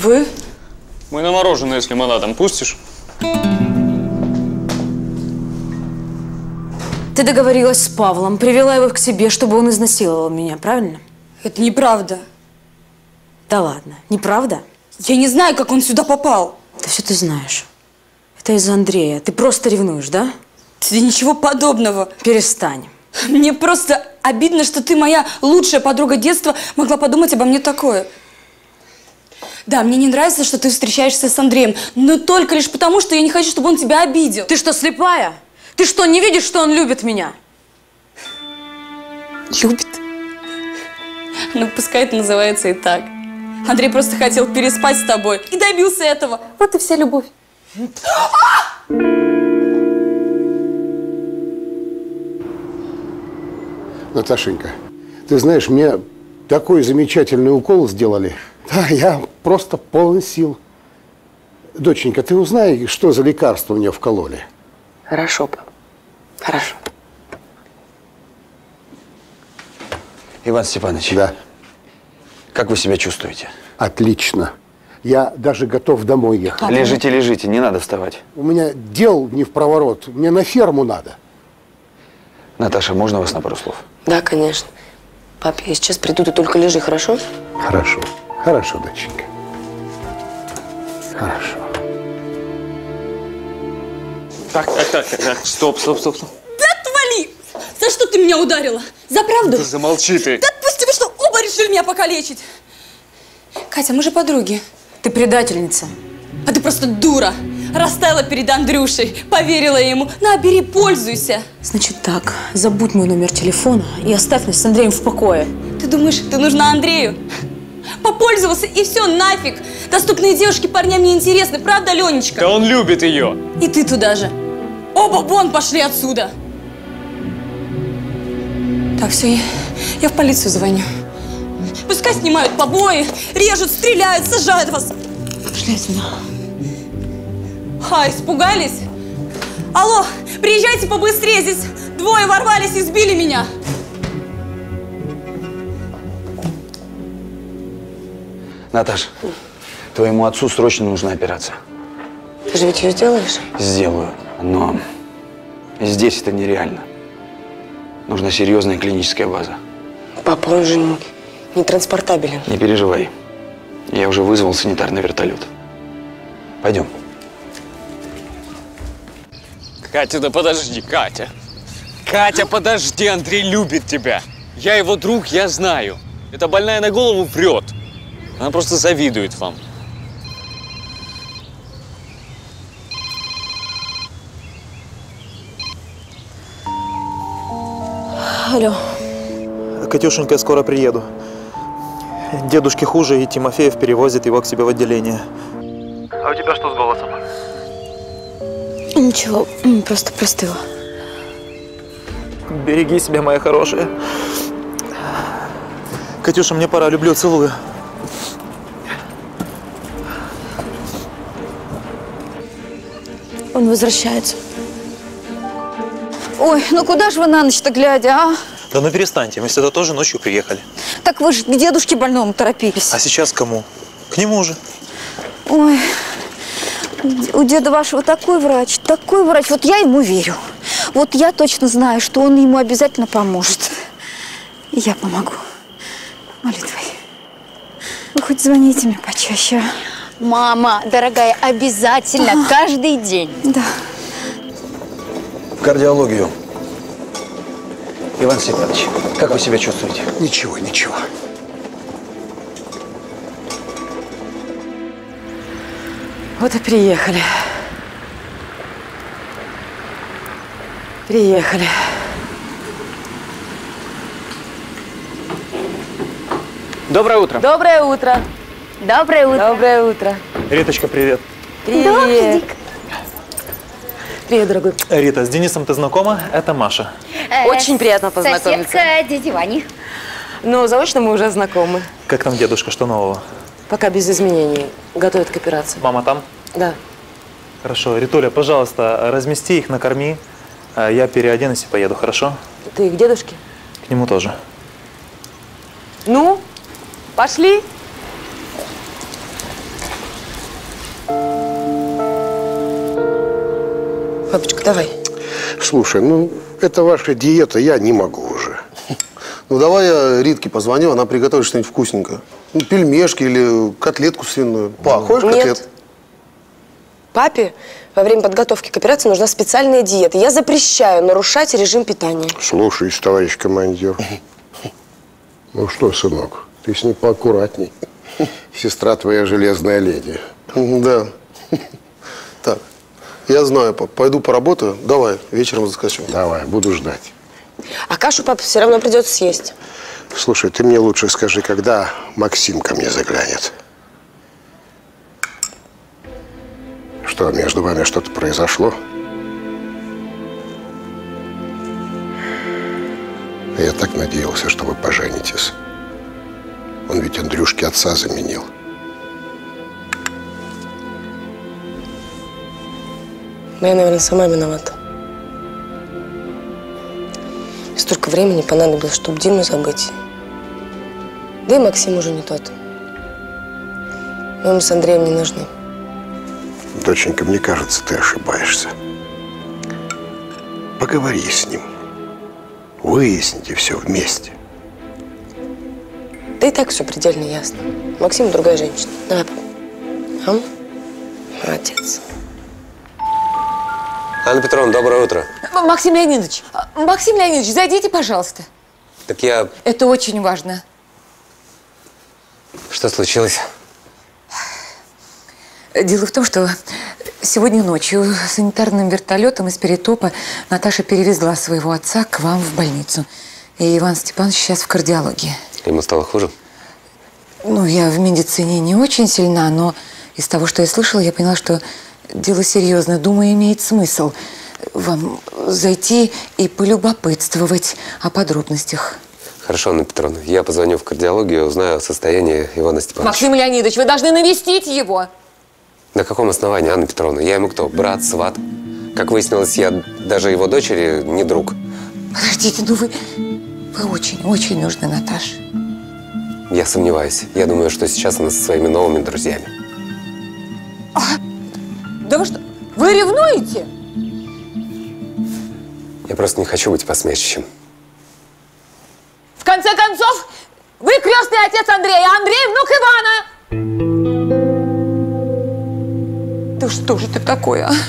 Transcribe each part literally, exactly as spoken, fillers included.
Вы? Мы на мороженое с лимонадом пустишь? Ты договорилась с Павлом, привела его к себе, чтобы он изнасиловал меня, правильно? Это неправда. Да ладно, неправда? Я не знаю, как он сюда попал. Да все ты знаешь. Это из-за Андрея. Ты просто ревнуешь, да? Да ничего подобного. Перестань. Мне просто обидно, что ты, моя лучшая подруга детства, могла подумать обо мне такое. Да, мне не нравится, что ты встречаешься с Андреем, но только лишь потому, что я не хочу, чтобы он тебя обидел. Ты что, слепая? Ты что, не видишь, что он любит меня? Любит? Ну, пускай это называется и так. Андрей просто хотел переспать с тобой и добился этого. Вот и вся любовь. Наташенька, ты знаешь, мне такой замечательный укол сделали. Да, я просто полон сил. Доченька, ты узнай, что за лекарство мне вкололи. Хорошо, пап. Хорошо. Иван Степанович. Да. Как вы себя чувствуете? Отлично. Я даже готов домой ехать. Лежите, лежите, не надо вставать. У меня дел не в проворот. Мне на ферму надо. Наташа, можно вас на пару слов? Да, конечно. Пап, я сейчас приду, ты только лежи, хорошо? Хорошо. Хорошо, доченька. Хорошо. Так, так, так, так, так. Стоп, стоп, стоп, стоп. Да отвали! За что ты меня ударила? За правду? Да замолчи ты. Да отпусти, вы что, оба решили меня покалечить? Катя, мы же подруги. Ты предательница. А ты просто дура. Растаяла перед Андрюшей, поверила ему. На, бери, пользуйся. Значит так, забудь мой номер телефона и оставь нас с Андреем в покое. Ты думаешь, ты нужна Андрею? Попользовался и все, нафиг. Доступные девушки парням не интересны, правда, Ленечка? Да он любит ее. И ты туда же. Оба вон пошли отсюда. Так, все, я, я в полицию звоню. Пускай снимают побои, режут, стреляют, сажают вас. Пошли отсюда. А, испугались? Алло, приезжайте побыстрее, здесь двое ворвались и сбили меня. Наташ, твоему отцу срочно нужна операция. Ты же ведь ее сделаешь? Сделаю, но здесь это нереально. Нужна серьезная клиническая база. Папа, он же не, не транспортабелен. Не переживай. Я уже вызвал санитарный вертолет. Пойдем. Катя, да подожди, Катя. Катя, подожди, Андрей любит тебя. Я его друг, я знаю. Эта больная на голову врет. Она просто завидует вам. Алло. Катюшенька, я скоро приеду. Дедушке хуже, и Тимофеев перевозит его к себе в отделение. А у тебя что с голосом? Ничего, просто простыла. Береги себя, моя хорошая. Катюша, мне пора, люблю, целую. Он возвращается. Ой, ну куда же вы на ночь-то глядя, а? Да ну перестаньте, мы сюда тоже ночью приехали. Так вы же к дедушке больному торопились. А сейчас к кому? К нему же. Ой, у деда вашего такой врач, такой врач. Вот я ему верю. Вот я точно знаю, что он ему обязательно поможет. И я помогу. Молитвой. Вы хоть звоните мне почаще, а? Мама, дорогая, обязательно, ага. Каждый день. Да. В кардиологию. Иван Степанович, как вы себя чувствуете? Ничего, ничего. Вот и приехали. Приехали. Доброе утро. Доброе утро. Доброе утро. Доброе утро. Риточка, привет. Привет. Привет, дорогой. Рита, с Денисом ты знакома? Это Маша. Э, Очень приятно познакомиться. Соседка дяди Вани. Но заочно мы уже знакомы. Как там дедушка, что нового? Пока без изменений. Готовят к операции. Мама там? Да. Хорошо. Ритуля, пожалуйста, размести их, накорми. Я переоденусь и поеду, хорошо? Ты к дедушке? К нему тоже. Ну, пошли. Папочка, давай. Слушай, ну, это ваша диета, я не могу уже. Ну, давай я Ритке позвоню, она приготовит что-нибудь вкусненькое. Ну, пельмешки или котлетку свиную. Па, хочешь Нет. котлет? Папе во время подготовки к операции нужна специальная диета. Я запрещаю нарушать режим питания. Слушаюсь, товарищ командир. Ну что, сынок, ты с ней поаккуратней. Сестра твоя железная леди. Да. Так, я знаю, пап, пойду поработаю. Давай, вечером заскочу. Давай, буду ждать. А кашу папа все равно придется съесть. Слушай, ты мне лучше скажи, когда Максим ко мне заглянет. Что, между вами что-то произошло? Я так надеялся, что вы поженитесь. Он ведь Андрюшке отца заменил. Я, наверное, сама виновата. Столько времени понадобилось, чтобы Диму забыть. Да и Максим уже не тот. Мы ему с Андреем не нужны. Доченька, мне кажется, ты ошибаешься. Поговори с ним. Выясните все вместе. Да и так все предельно ясно. Максим другая женщина. Давай, пап. А? Молодец. Анна Петровна, доброе утро. Максим Леонидович, Максим Леонидович, зайдите, пожалуйста. Так я… Это очень важно. Что случилось? Дело в том, что сегодня ночью санитарным вертолетом из Перетопа Наташа перевезла своего отца к вам в больницу. И Иван Степанович сейчас в кардиологии. Ему стало хуже? Ну, я в медицине не очень сильна, но из того, что я слышала, я поняла, что дело серьезное. Думаю, имеет смысл вам зайти и полюбопытствовать о подробностях. Хорошо, Анна Петровна. Я позвоню в кардиологию, узнаю о состоянии Ивана Степановича. Максим Леонидович, вы должны навестить его. На каком основании, Анна Петровна? Я ему кто? Брат, сват? Как выяснилось, я даже его дочери не друг. Подождите, ну вы… Вы очень-очень нужны Наташе. Я сомневаюсь. Я думаю, что сейчас она со своими новыми друзьями. А, да вы что, вы ревнуете? Я просто не хочу быть посмешищем. В конце концов, вы крестный отец Андрея, а Андрей внук Ивана. Да что же это такое, а?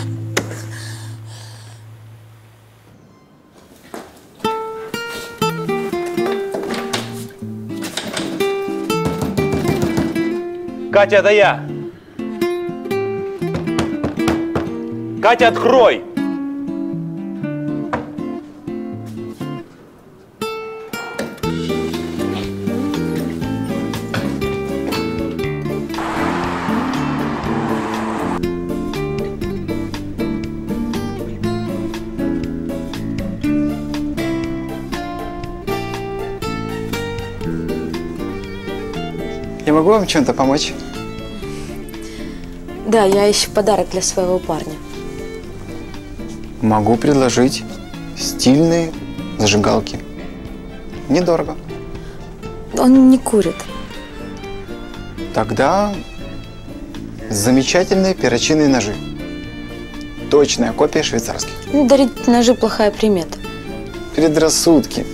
Катя, это я. Катя, открой! Я могу вам чем-то помочь? Да, я ищу подарок для своего парня. Могу предложить стильные зажигалки. Недорого. Он не курит. Тогда замечательные перочинные ножи. Точная копия швейцарских. Ну, дарить ножи – плохая примета. Предрассудки.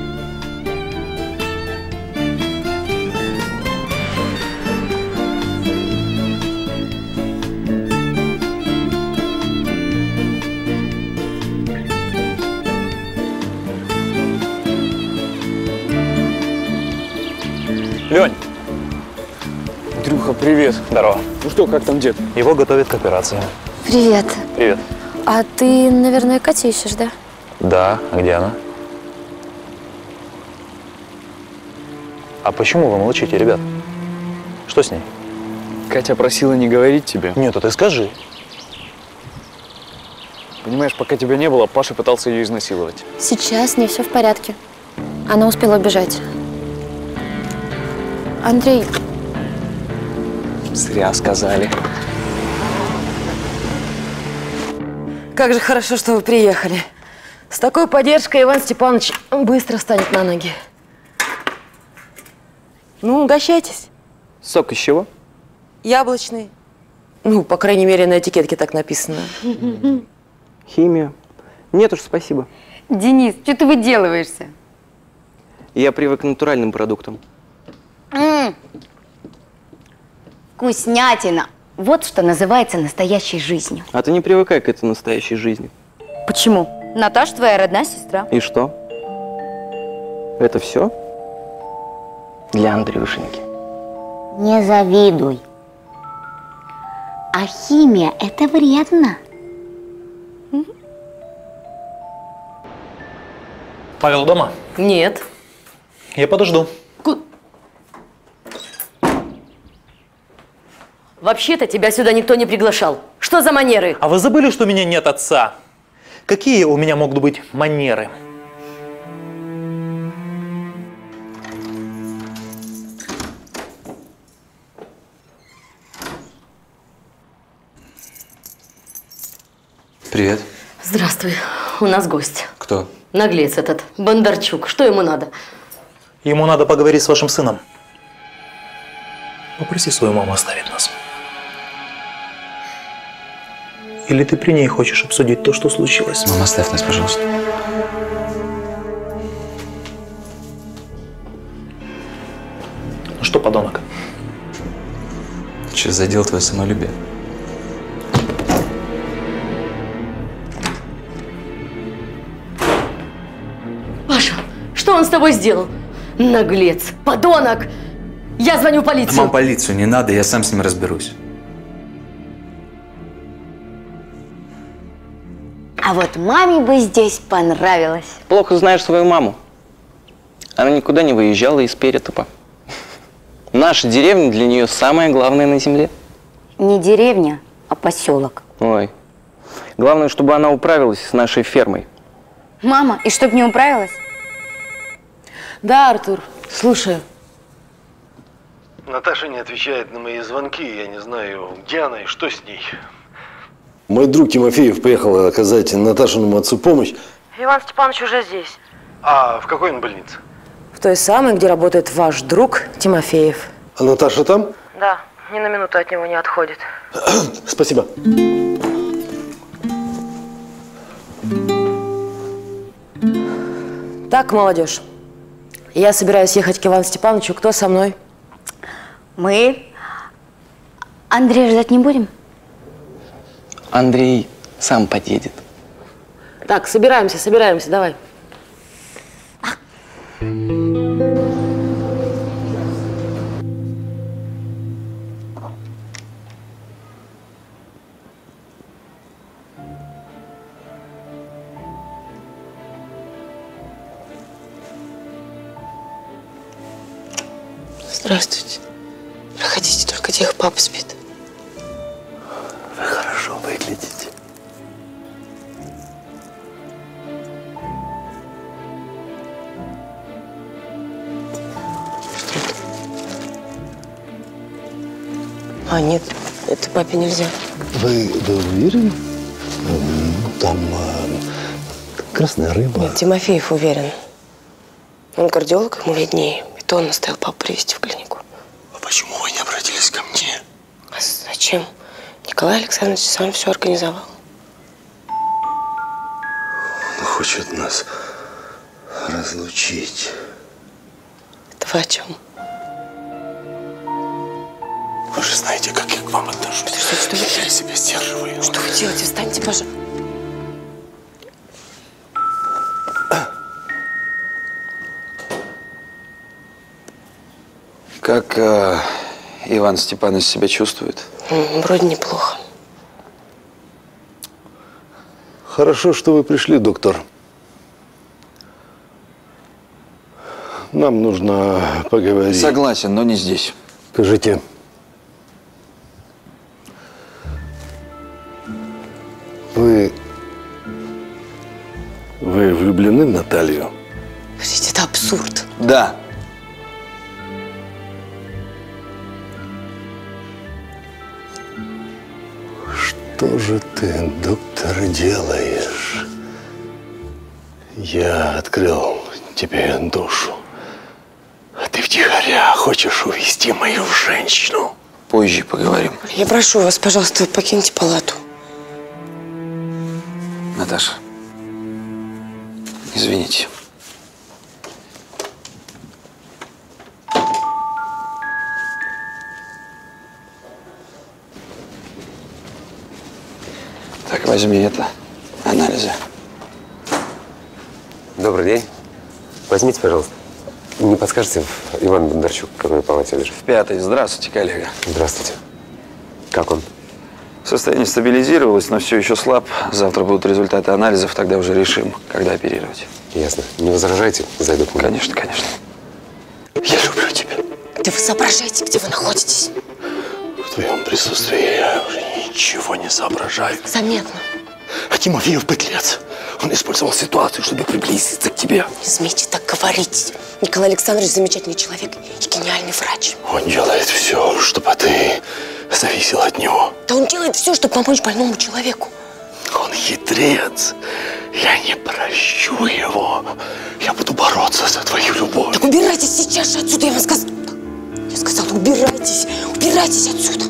Лень! Андрюха, привет. Здорово. Ну что, как там дед? Его готовят к операции. Привет. Привет. А ты, наверное, Катю ищешь, да? Да, а где она? А почему вы молчите, ребят? Что с ней? Катя просила не говорить тебе. Нет, а ты скажи. Понимаешь, пока тебя не было, Паша пытался ее изнасиловать. Сейчас с ней все в порядке. Она успела убежать. Андрей… Зря сказали. Как же хорошо, что вы приехали. С такой поддержкой Иван Степанович быстро встанет на ноги. Ну, угощайтесь. Сок из чего? Яблочный. Ну, по крайней мере, на этикетке так написано. химию. Нет уж, спасибо. Денис, что ты выделываешься? Я привык к натуральным продуктам. М-м. Вкуснятина. Вот что называется настоящей жизнью. А ты не привыкай к этой настоящей жизни. Почему? Наташа твоя родная сестра. И что? Это все? Для Андрюшеньки. Не завидуй. А химия – это вредно. Павел дома? Нет. Я подожду. Вообще-то тебя сюда никто не приглашал. Что за манеры? А вы забыли, что у меня нет отца? Какие у меня могут быть манеры? Привет. Здравствуй. У нас гость. Кто? Наглец этот, Бондарчук. Что ему надо? Ему надо поговорить с вашим сыном. Попроси свою маму оставить нас. Или ты при ней хочешь обсудить то, что случилось? Мама, оставь нас, пожалуйста. Ну что, подонок? Че задел твое самолюбие? Паша, что он с тобой сделал? Наглец, подонок! Я звоню в полицию. Мам, полицию не надо, я сам с ним разберусь. А вот маме бы здесь понравилось. Плохо знаешь свою маму. Она никуда не выезжала из Перетопа. Наша деревня для нее самое главное на земле. Не деревня, а поселок. Ой. Главное, чтобы она управилась с нашей фермой. Мама, и чтоб не управилась? Да, Артур, слушаю. Наташа не отвечает на мои звонки, я не знаю, где она и что с ней. Мой друг Тимофеев приехал оказать Наташиному отцу помощь. Иван Степанович уже здесь. А в какой он больнице? В той самой, где работает ваш друг Тимофеев. А Наташа там? Да, ни на минуту от него не отходит. Спасибо. Так, молодежь, я собираюсь ехать к Ивану Степановичу. Кто со мной? Мы. Андрея ждать не будем? Андрей сам подъедет. Так, собираемся, собираемся, давай. Здравствуйте. Проходите, только тихо, папа спит. Вы хорошо выглядите. Что это? А, нет, это папе нельзя. Вы, вы уверены? Там э, красная рыба. Нет, Тимофеев уверен. Он кардиолог, ему виднее. И то он наставил папу привезти в клинику. А почему вы не обратились ко мне? А зачем? Николай Александрович сам все организовал. Он хочет нас разлучить. Это вы о чем? Вы же знаете, как я к вам отношусь. Подождите, что вы... Я себя сдерживаю. Что вы делаете? Встаньте, пожалуйста. Как э, Иван Степанович себя чувствует? Вроде неплохо. Хорошо, что вы пришли, доктор. Нам нужно поговорить. Согласен, но не здесь. Скажите, вы... Вы влюблены в Наталью? Подождите, это абсурд. Да. Что же ты, доктор, делаешь? Я открыл тебе душу. А ты втихаря хочешь увести мою женщину. Позже поговорим. Я прошу вас, пожалуйста, покиньте палату. Наташа. Наташа. Извините. Так, возьми это. Анализы. Добрый день. Возьмите, пожалуйста. Не подскажете, Иван Бондарчук, в какой палате лежит? В пятой. Здравствуйте, коллега. Здравствуйте. Как он? Состояние стабилизировалось, но все еще слаб. Завтра будут результаты анализов, тогда уже решим, когда оперировать. Ясно. Не возражаете? Зайду к вам. Конечно, конечно. Я люблю тебя. Да вы соображаете, где вы находитесь? В твоем присутствии я уже ничего не соображаю. Заметно. А Тимофеев подлец. Он использовал ситуацию, чтобы приблизиться к тебе. Не смейте так говорить. Николай Александрович замечательный человек и гениальный врач. Он делает все, чтобы ты зависела от него. Да он делает все, чтобы помочь больному человеку. Он хитрец. Я не прощу его. Я буду бороться за твою любовь. Так убирайтесь сейчас же отсюда, я вам сказала. Я сказала, убирайтесь. Убирайтесь отсюда.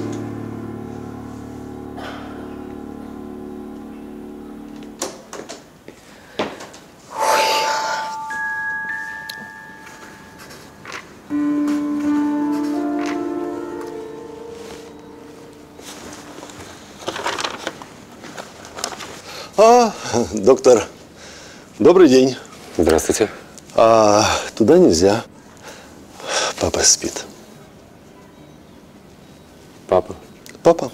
А, доктор, добрый день. Здравствуйте. А, туда нельзя. Папа спит. Папа? Папа.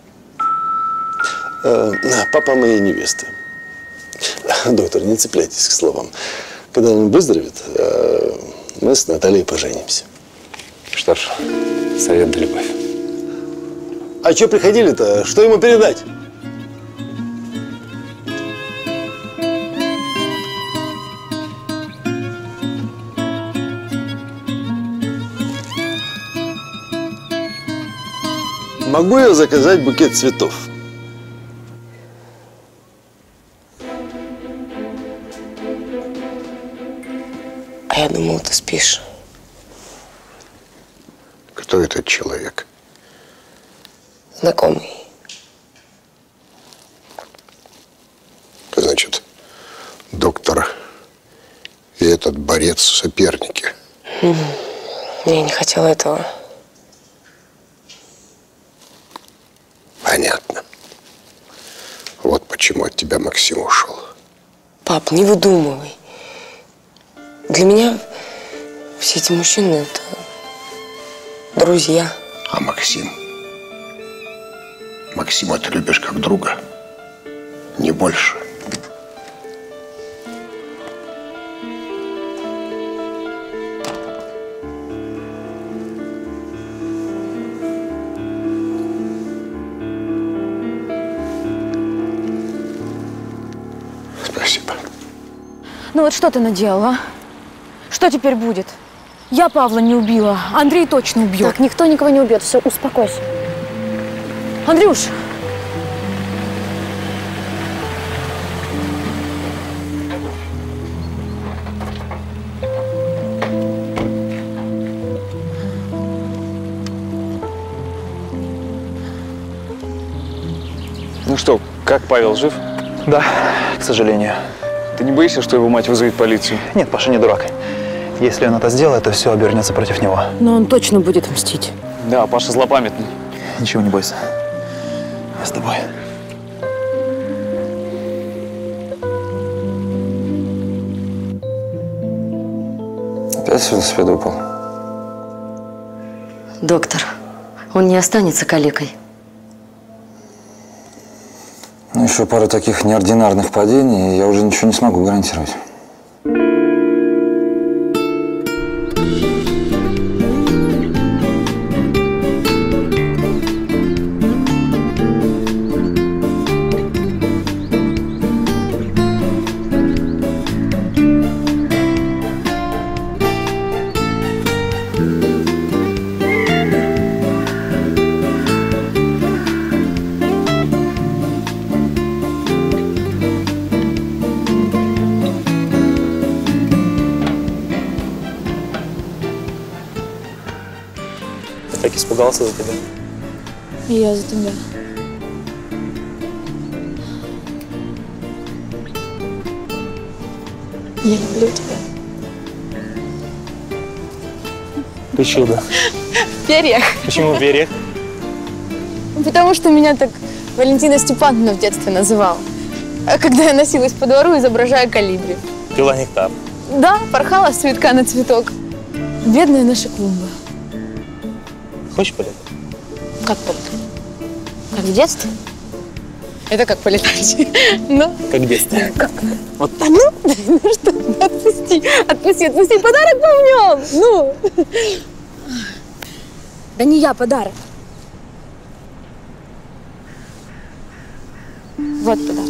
Э, папа моей невесты. Доктор, не цепляйтесь к словам. Когда он выздоровеет, э, мы с Натальей поженимся. Что ж, совет да любовь. А что приходили-то? Что ему передать? Могу я заказать букет цветов? А я думала, ты спишь. Кто этот человек? Знакомый. Значит, доктор и этот борец соперники. Угу. Я не хотела этого. Понятно. Вот почему от тебя Максим ушел. Пап, не выдумывай. Для меня все эти мужчины – это друзья. А Максим? Максима ты любишь как друга? Не больше? Спасибо. Ну вот что ты наделала, а? Что теперь будет? Я Павла не убила, Андрей точно убьет. Так, никто никого не убьет, все, успокойся. Андрюш! Ну что, как Павел, жив? Да, к сожалению. Ты не боишься, что его мать вызовет полицию? Нет, Паша не дурак. Если он это сделает, то все обернется против него. Но он точно будет мстить. Да, Паша злопамятный. Ничего не бойся. Я с тобой. Опять с велосипеда упал? Доктор, он не останется калекой. Ну, еще пару таких неординарных падений, и я уже ничего не смогу гарантировать. Так испугался за тебя. И я за тебя. Я люблю тебя. Ты чудо. В перьях. Почему в перьях? Потому что меня так Валентина Степановна в детстве называла. А когда я носилась по двору, изображая колибри. Пила нектар. Да, порхала с цветка на цветок. Бедная наша клумба. Хочешь полетать? Как полетать? Как в детстве? Это как полетать? Ну? Как в детстве. Как? Вот. А ну, ну что, отпусти, отпусти, отпусти, подарок помнем, ну. Да не я, подарок. Вот подарок.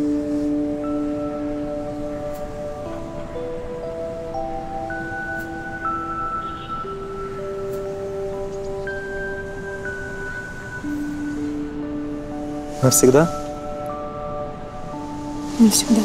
Навсегда? Навсегда.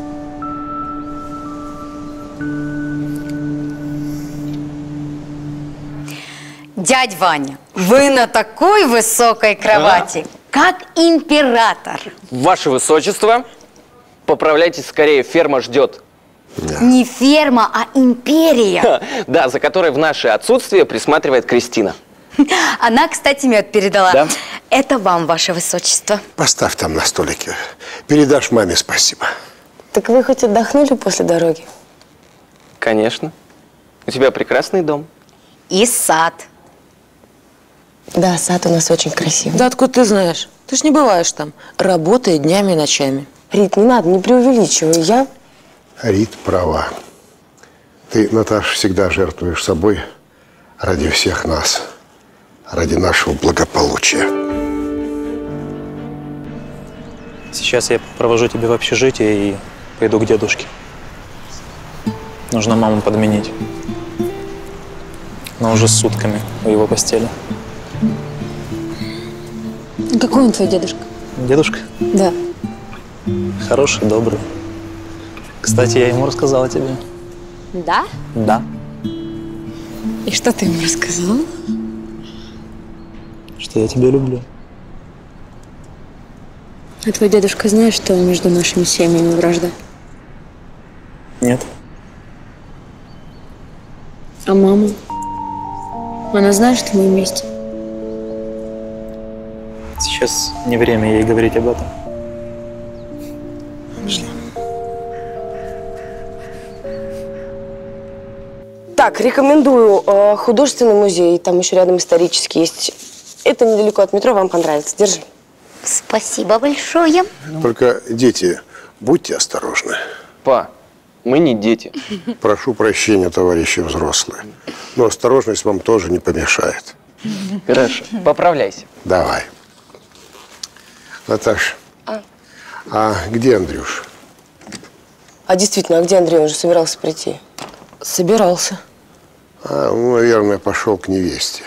Дядь Ваня, вы на такой высокой кровати, как император. Ваше Высочество, поправляйтесь скорее, ферма ждет. Не ферма, а империя. Да, за которой в наше отсутствие присматривает Кристина. Она, кстати, мед передала. Да? Это вам, Ваше Высочество. Поставь там на столике. Передашь маме спасибо. Так вы хоть отдохнули после дороги? Конечно. У тебя прекрасный дом. И сад. Да, сад у нас очень красивый. Да откуда ты знаешь? Ты ж не бываешь там, работая днями и ночами. Рит, не надо, не преувеличивай. Я... Рит права. Ты, Наташа, всегда жертвуешь собой ради всех нас, ради нашего благополучия. Сейчас я провожу тебя в общежитие и пойду к дедушке. Нужно маму подменить. Но уже с сутками у его постели. Какой он твой дедушка? Дедушка? Да. Хороший, добрый. Кстати, я ему рассказал о тебе. Да? Да. И что ты ему рассказал? Что я тебя люблю. А твой дедушка знает, что между нашими семьями вражда? Нет. А мама? Она знает, что мы вместе? Сейчас не время ей говорить об этом. Пошли. Так, рекомендую э, художественный музей. Там еще рядом исторический есть. Это недалеко от метро, вам понравится. Держи. Спасибо большое. Только, дети, будьте осторожны. Па, мы не дети. Прошу прощения, товарищи взрослые. Но осторожность вам тоже не помешает. Хорошо, поправляйся. Давай. Наташ, а, а где Андрюш? А действительно, а где Андрей? Он же собирался прийти. Собирался. А, ну, наверное, пошел к невесте.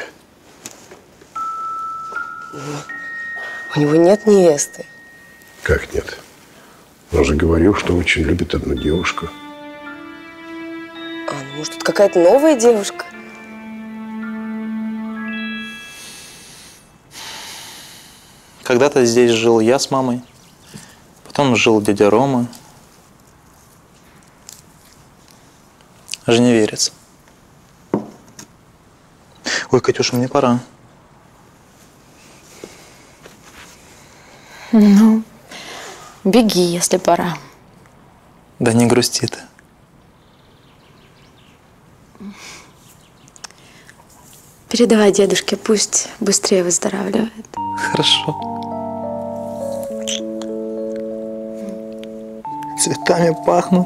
У него нет невесты. Как нет? Он же говорил, что очень любит одну девушку. А, ну, может, тут какая-то новая девушка? Когда-то здесь жил я с мамой. Потом жил дядя Рома. Аж не верится. Ой, Катюша, мне пора. Ну, беги, если пора. Да не грусти ты. Передавай дедушке, пусть быстрее выздоравливает. Хорошо. Цветами пахнут.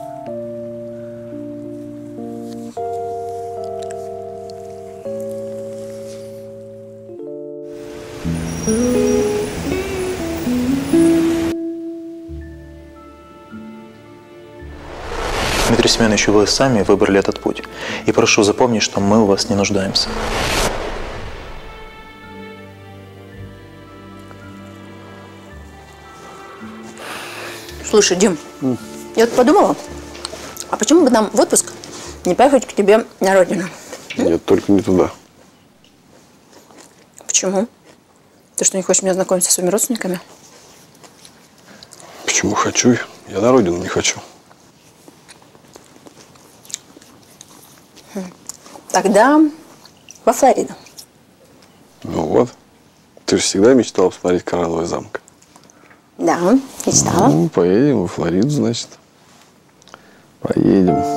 Дмитрий Семенович, вы сами выбрали этот путь. И прошу запомнить, что мы у вас не нуждаемся. Слушай, Дим, mm. я вот подумала, а почему бы нам в отпуск не поехать к тебе на родину? Нет, только не туда. Почему? Ты что, не хочешь меня знакомиться со своими родственниками? Почему хочу? Я на родину не хочу. Тогда во Флориду. Ну вот. Ты же всегда мечтала посмотреть Коралловый замок. Да, мечтала. Ну, поедем во Флориду, значит. Поедем.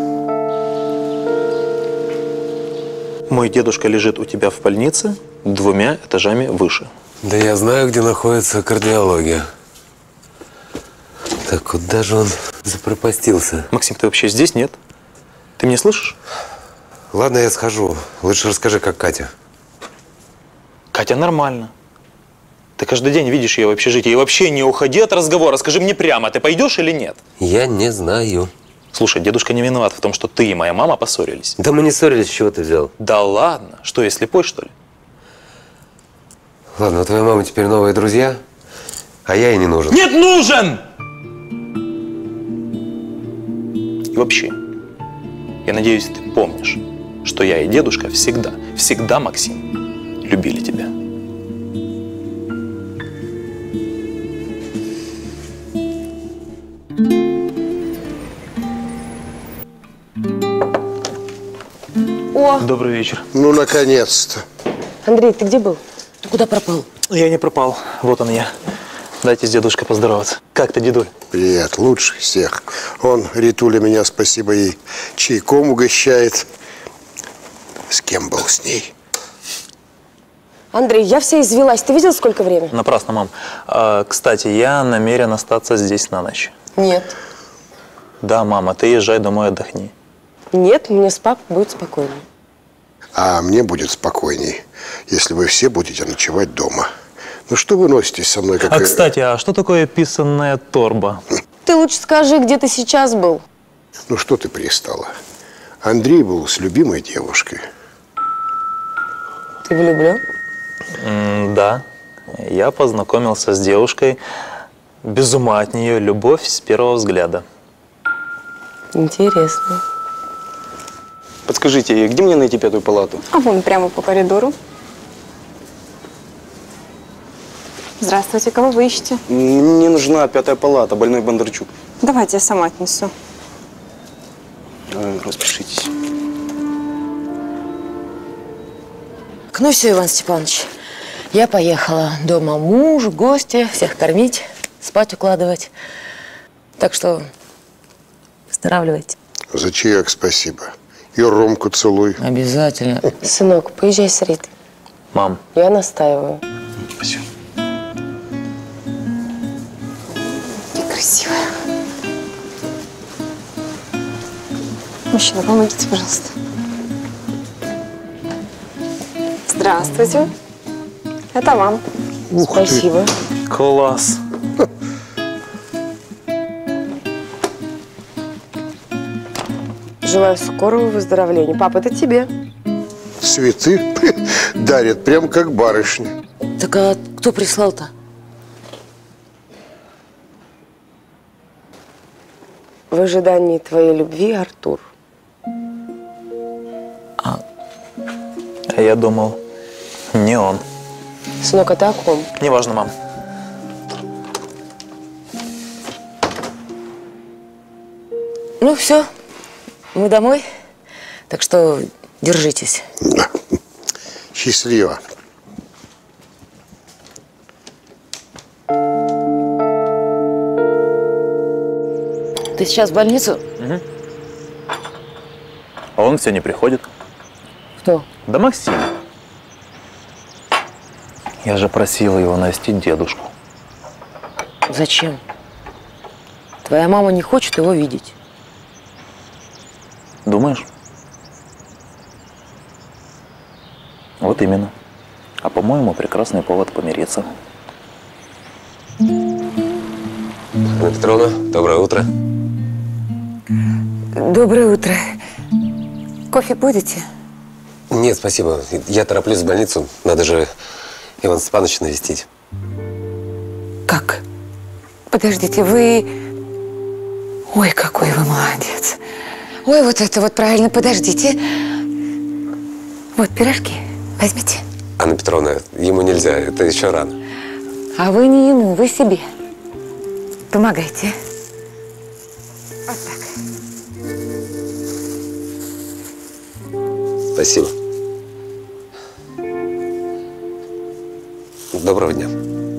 Мой дедушка лежит у тебя в больнице двумя этажами выше. Да я знаю, где находится кардиология. Так куда же он запропастился? Максим, ты вообще здесь, нет? Ты меня слышишь? Ладно, я схожу. Лучше расскажи, как Катя. Катя нормально. Ты каждый день видишь ее в общежитии. И вообще не уходи от разговора. Скажи мне прямо, ты пойдешь или нет? Я не знаю. Слушай, дедушка не виноват в том, что ты и моя мама поссорились. Да мы не ссорились, с чего ты взял? Да ладно. Что, я слепой, что ли? Ладно, у твоей мамы теперь новые друзья, а я ей не нужен. Нет, нужен! И вообще, я надеюсь, ты помнишь, что я и дедушка всегда, всегда, Максим, любили тебя. О! Добрый вечер. Ну, наконец-то. Андрей, ты где был? Ты куда пропал? Я не пропал. Вот он я. Дайте с дедушкой поздороваться. Как ты, дедуль? Привет, лучший всех. Он, Ритуля, меня, спасибо ей, чайком угощает. С кем был с ней? Андрей, я вся извелась. Ты видел, сколько времени? Напрасно, мам. А, кстати, я намерен остаться здесь на ночь. Нет. Да, мама, ты езжай домой, отдохни. Нет, мне с папой будет спокойно. А мне будет спокойней, если вы все будете ночевать дома. Ну что вы носитесь со мной, как... А, кстати, а что такое писанная торба? Ты лучше скажи, где ты сейчас был. Ну что ты пристала? Андрей был с любимой девушкой. Ты влюблен? М, да. Я познакомился с девушкой. Без ума от нее. Любовь с первого взгляда. Интересно. Подскажите, где мне найти пятую палату? А вон прямо по коридору. Здравствуйте, кого вы ищете? Мне нужна пятая палата, больной Бондарчук. Давайте я сама отнесу. Э, Распишитесь. Ну все, Иван Степанович, я поехала. Дома муж, гости, всех кормить, спать укладывать. Так что выздоравливайте. За чаек спасибо. И Ромку целуй. Обязательно. Сынок, поезжай с Ритой. Мам. Я настаиваю. Спасибо. Какие красивые. Мужчина, помогите, пожалуйста. Здравствуйте. Это вам. Ух Спасибо. Ты. Класс. Желаю скорого выздоровления. Папа, это тебе. Цветы дарят, прям как барышня. Так а кто прислал-то? В ожидании твоей любви, Артур. А я думал, не он. Сынок, а ты о ком? Неважно, мам. Ну все, мы домой. Так что держитесь. Да. Счастливо. Ты сейчас в больницу? Угу. А он все не приходит. Кто? Да Максим. Я же просила его навестить дедушку. Зачем? Твоя мама не хочет его видеть. Думаешь? Вот именно. А по-моему, прекрасный повод помириться. Анна Петровна, доброе утро. Доброе утро. Кофе будете? Нет, спасибо. Я тороплюсь в больницу. Надо же Ивана Степановича навестить. Как? Подождите, вы... Ой, какой вы молодец. Ой, вот это вот правильно, подождите. Вот пирожки, возьмите. Анна Петровна, ему нельзя, это еще рано. А вы не ему, вы себе. Помогайте. Вот так. Спасибо. Доброго дня.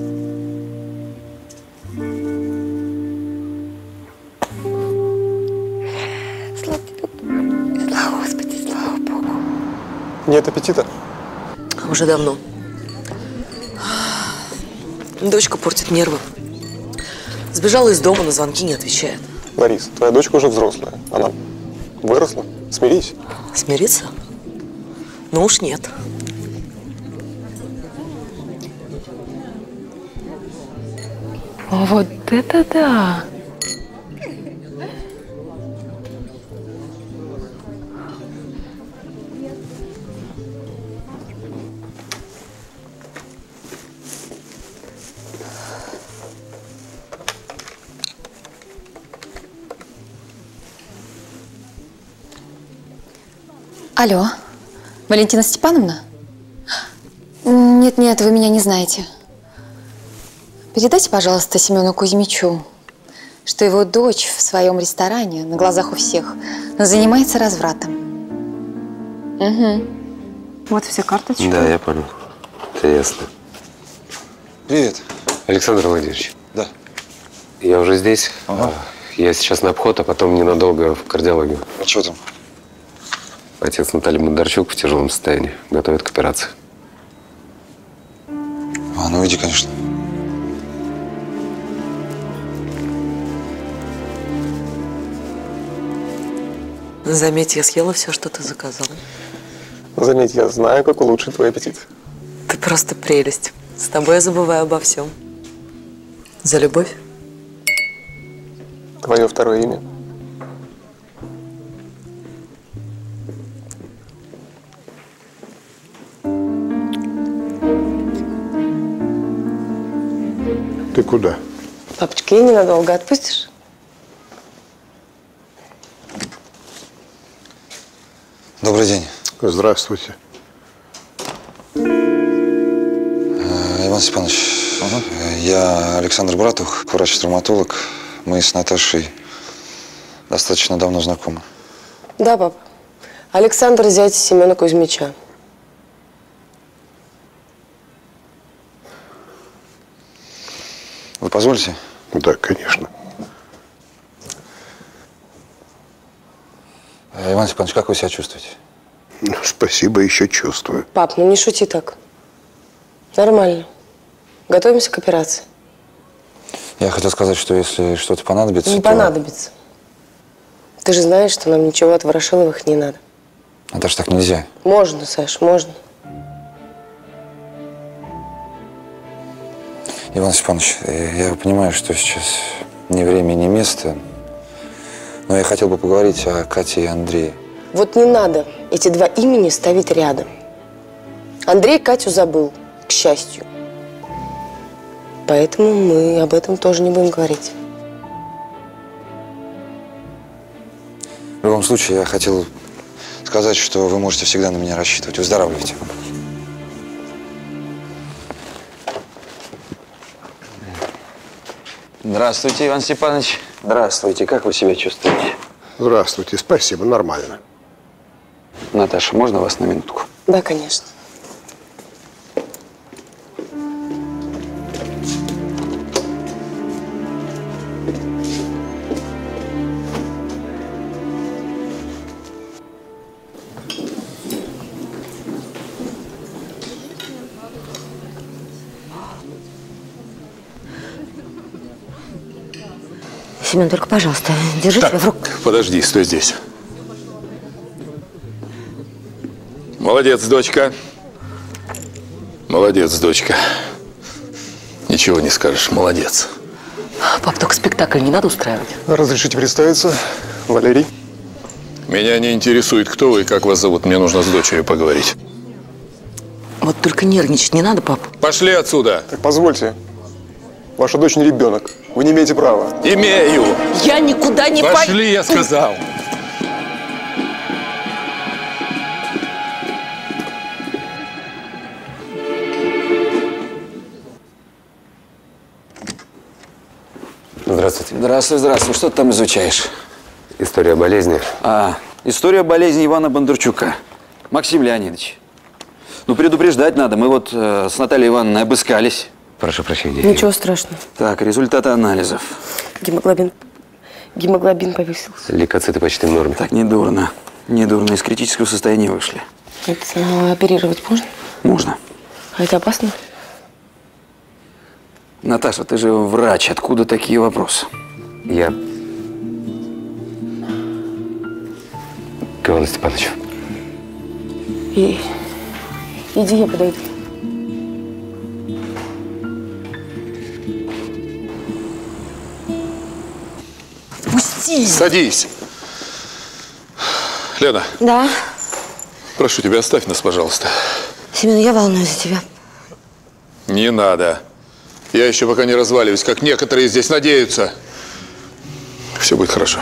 Слава Господи, слава Богу. Нет аппетита? Уже давно. Дочка портит нервы. Сбежала из дома, на звонки не отвечает. Ларис, твоя дочка уже взрослая. Она выросла. Смирись. Смириться? Ну уж нет. Вот это да! Алло, Валентина Степановна? Нет-нет, вы меня не знаете. Передайте, пожалуйста, Семену Кузьмичу, что его дочь в своем ресторане на глазах у всех занимается развратом. Угу. Вот все карточки. Да, я понял. Это ясно. Привет. Александр Владимирович. Да. Я уже здесь. Ага. Я сейчас на обход, а потом ненадолго в кардиологию. А что там? Отец Натальи Бондарчук в тяжелом состоянии. Готовит к операции. А, ну иди, конечно. Заметь, я съела все, что ты заказал. Заметь, я знаю, как улучшить твой аппетит. Ты просто прелесть. С тобой я забываю обо всем. За любовь? Твое второе имя? Ты куда? Папочка, я ненадолго. Отпустишь? Добрый день. Здравствуйте. Иван Степанович, ага. Я Александр Братух, врач-травматолог. Мы с Наташей достаточно давно знакомы. Да, пап. Александр зять Семена Кузьмича. Вы позволите? Да, конечно. Иван Степанович, как вы себя чувствуете? Спасибо, еще чувствую. Пап, ну не шути так. Нормально. Готовимся к операции. Я хотел сказать, что если что-то понадобится, Не то… понадобится. Ты же знаешь, что нам ничего от Ворошиловых не надо. Наташа, так нельзя. Можно, Саш, можно. Иван Степанович, я понимаю, что сейчас ни время, ни место, но я хотел бы поговорить о Кате и Андрее. Вот не надо эти два имени ставить рядом. Андрей Катю забыл, к счастью. Поэтому мы об этом тоже не будем говорить. В любом случае, я хотел сказать, что вы можете всегда на меня рассчитывать. Выздоравливайте. Здравствуйте, Иван Степанович. Здравствуйте. Как вы себя чувствуете? Здравствуйте. Спасибо. Нормально. Наташа, можно вас на минутку? Да, конечно. Семен, только, пожалуйста, держи себя в руках. Подожди, стой здесь. Молодец, дочка. Молодец, дочка. Ничего не скажешь, молодец. Пап, только спектакль не надо устраивать. Разрешите представиться? Валерий. Меня не интересует, кто вы и как вас зовут. Мне нужно с дочерью поговорить. Вот только нервничать не надо, пап. Пошли отсюда. Так позвольте. Ваша дочь не ребенок. Вы не имеете права. Имею. Я никуда не пойду. Пошли, я сказал. Здравствуйте. Здравствуй, здравствуй. Что ты там изучаешь? История болезни. А, история болезни Ивана Бондарчука. Максим Леонидович, ну предупреждать надо. Мы вот э, с Натальей Ивановной обыскались. Прошу прощения. Ничего страшного. Так, результаты анализов. Гемоглобин, гемоглобин повысился. Лейкоциты почти в норме. Так, не дурно. Не дурно. Из критического состояния вышли. Это ну, оперировать можно? Можно. А это опасно? Наташа, ты же врач. Откуда такие вопросы? Я... Иван Степанович. И... Иди, я подойду. Отпусти! Садись. Лена. Да. Прошу тебя, оставь нас, пожалуйста. Семен, я волнуюсь за тебя. Не надо. Я еще пока не разваливаюсь, как некоторые здесь надеются. Все будет хорошо.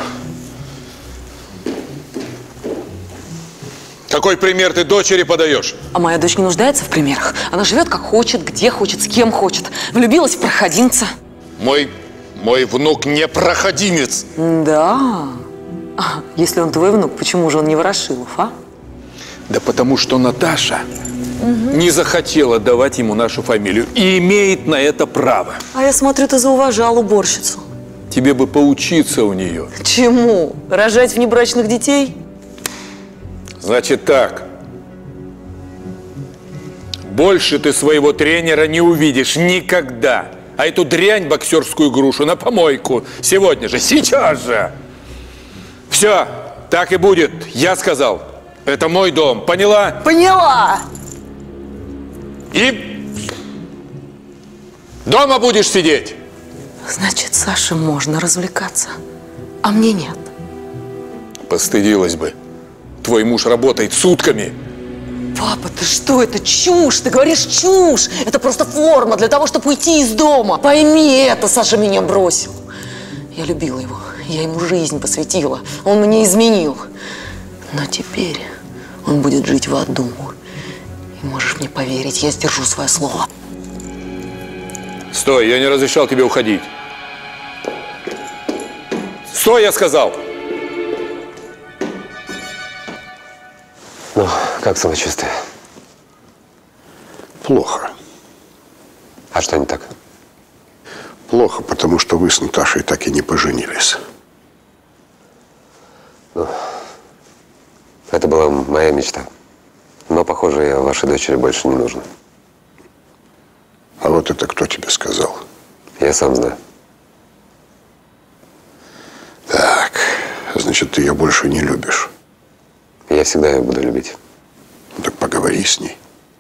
Какой пример ты дочери подаешь? А моя дочь не нуждается в примерах. Она живет как хочет, где хочет, с кем хочет. Влюбилась в проходимца. Мой, мой внук не проходимец. Да. А, если он твой внук, почему же он не Ворошилов, а? Да потому что Наташа Угу. не захотела давать ему нашу фамилию и имеет на это право. А я смотрю, ты зауважал уборщицу. Тебе бы поучиться у нее. Чему? Рожать внебрачных детей? Значит так. Больше ты своего тренера не увидишь никогда. А эту дрянь, боксерскую грушу, на помойку. Сегодня же, сейчас же. Все, так и будет. Я сказал. Это мой дом. Поняла? Поняла. И дома будешь сидеть. Значит, Саше можно развлекаться, а мне нет. Постыдилась бы. Твой муж работает сутками. Папа, ты что? Это чушь! Ты говоришь чушь! Это просто форма для того, чтобы уйти из дома. Пойми это, Саша меня бросил. Я любила его. Я ему жизнь посвятила. Он мне изменил. Но теперь он будет жить в аду. И можешь мне поверить, я сдержу свое слово. Стой, я не разрешал тебе уходить. Стой, я сказал. Ну, как самочувствие? Плохо. А что не так? Плохо, потому что вы с Наташей так и не поженились. Ну, это была моя мечта. Но, похоже, я вашей дочери больше не нужен. А вот это кто тебе сказал? Я сам знаю. Так, значит, ты ее больше не любишь. Я всегда ее буду любить. Ну, так поговори с ней.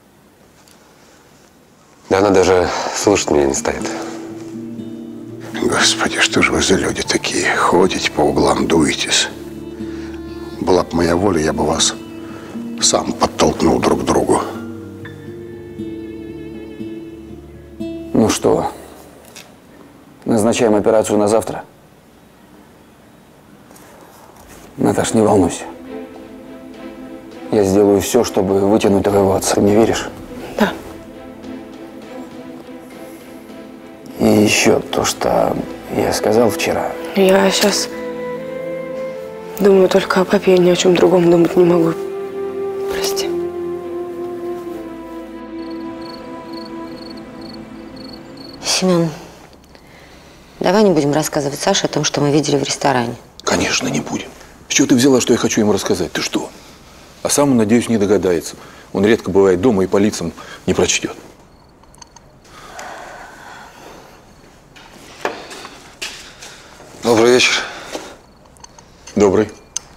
Да она даже слушать меня не станет. Господи, что же вы за люди такие? Ходите по углам, дуетесь. Была бы моя воля, я бы вас сам подтолкнул друг к другу. Ну что, назначаем операцию на завтра? Наташ, не волнуйся. Я сделаю все, чтобы вытянуть твоего отца. Не веришь? Да. И еще то, что я сказал вчера. Я сейчас думаю только о папе, я ни о чем другом думать не могу. Прости. Семен, давай не будем рассказывать Саше о том, что мы видели в ресторане. Конечно, не будем. С чего ты взяла, что я хочу ему рассказать? Ты что? А сам он, надеюсь, не догадается. Он редко бывает дома и по лицам не прочтет. Добрый вечер. Добрый.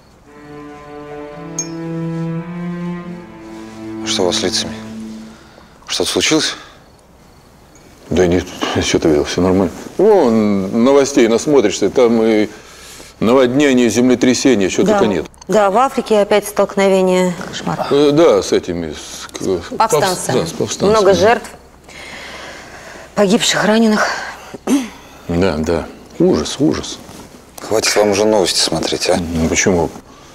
Что у вас с лицами? Что-то случилось? Да нет, что ты видел, все нормально. Вон, новостей насмотришься, там и наводнение, землетрясение, что Да. только нет. Да, в Африке опять столкновение. Кошмар. Э, Да, с этими, с, к- Повстанцы. повс- да, с повстанцами. Много жертв, погибших, раненых. Да, да. Ужас, ужас. Хватит вам уже новости смотреть, а? Ну почему?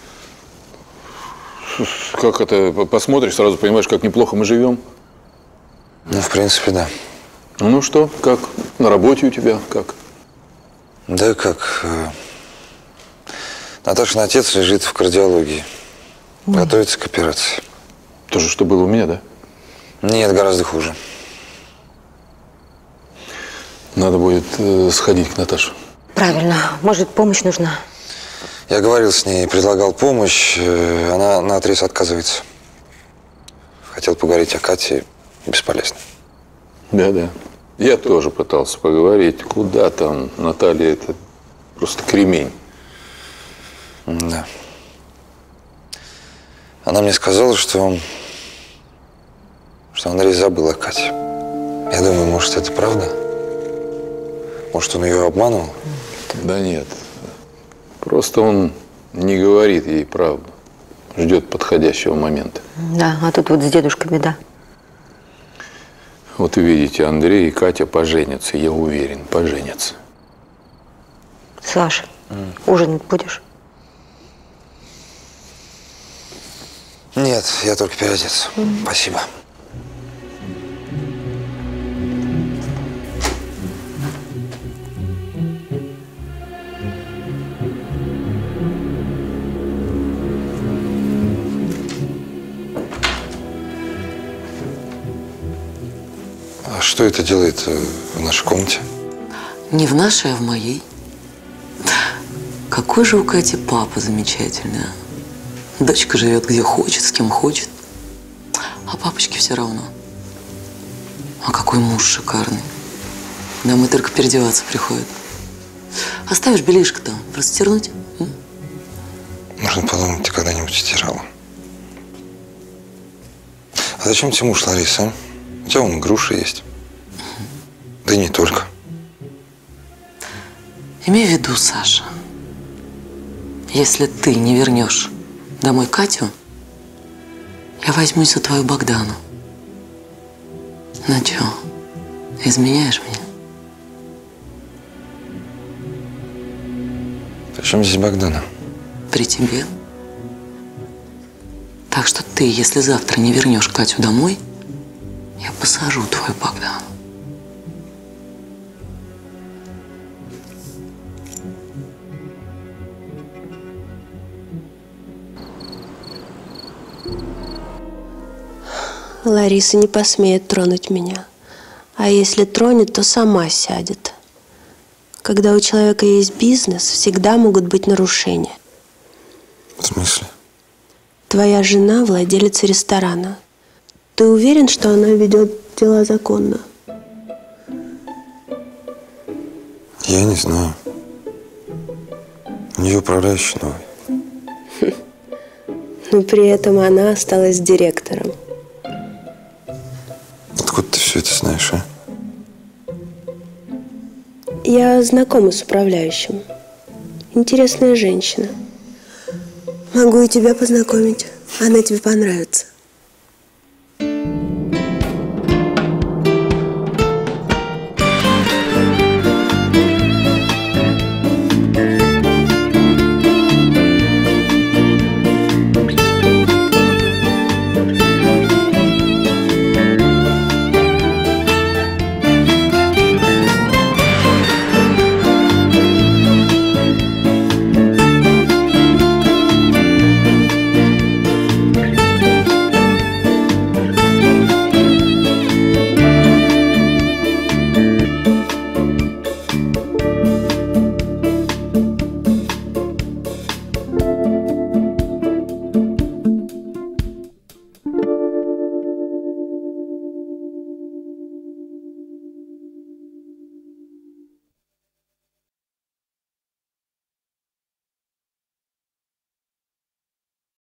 Как это, по- посмотришь, сразу понимаешь, как неплохо мы живем. Ну, в принципе, да. Ну что, как на работе у тебя, как? Да как? э, Наташин отец лежит в кардиологии. Готовится к операции. То же, что было у меня, да? Нет, гораздо хуже. Надо будет э, сходить к Наташе. Правильно. Может, помощь нужна? Я говорил с ней, предлагал помощь. э, Она наотрез отказывается. Хотел поговорить о Кате. Бесполезно. Да-да. Я тоже пытался поговорить. Куда там? Наталья, это просто кремень. Да. Она мне сказала, что, что Андрей забыл о Кате. Я думаю, может, это правда? Может, он ее обманывал? Да нет. Просто он не говорит ей правду. Ждет подходящего момента. Да, а тут вот с дедушкой беда. Вот увидите, Андрей и Катя поженятся. Я уверен, поженятся. Саша, ужинать будешь? Нет, я только переодеться. Спасибо. А что это делает в нашей комнате? Не в нашей, а в моей. Какой же у Кати папа замечательный, а? Дочка живет где хочет, с кем хочет. А папочке все равно. А какой муж шикарный. Домой только переодеваться приходит. Оставишь бельишко там, расстегнуть? Можно подумать, ты когда-нибудь стирала. А зачем тебе муж, Лариса, а? У тебя вон груши есть. Да и не только. Имей в виду, Саша, если ты не вернешь домой Катю, я возьмусь за твою Богдану. Ну чё, изменяешь мне? При чем здесь Богдана? При тебе. Так что ты, если завтра не вернешь Катю домой, я посажу твою Богдану. Лариса не посмеет тронуть меня. А если тронет, то сама сядет. Когда у человека есть бизнес, всегда могут быть нарушения. В смысле? Твоя жена владелица ресторана. Ты уверен, что она ведет дела законно? Я не знаю. У нее управляющий новый. Но при этом она осталась директором. Откуда ты все это знаешь, а? Я знакома с управляющим. Интересная женщина. Могу и тебя познакомить. Она тебе понравится.